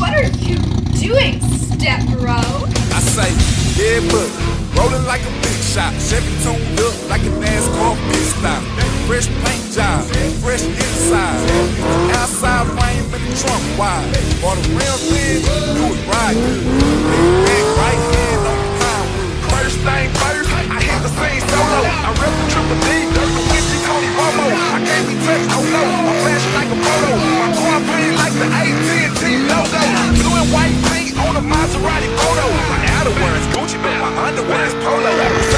What are you doing, step bro? I say, yeah, but rolling like a big shot, Chevy tuned up like a NASCAR pit stop. Fresh paint job, fresh inside. Outside frame in the trunk wide. Or the rims in, do it right good. Back right hand on the pound. First thing first, I hit the scene solo. I rep the triple D, dirt the Winchie, Tony Romo. I can't be touched, oh no, I'm flashing like a photo. My car painted like the AT&T logo. Blue and white paint on a Maserati photo. My outerwear is Gucci, but my underwear is Polo.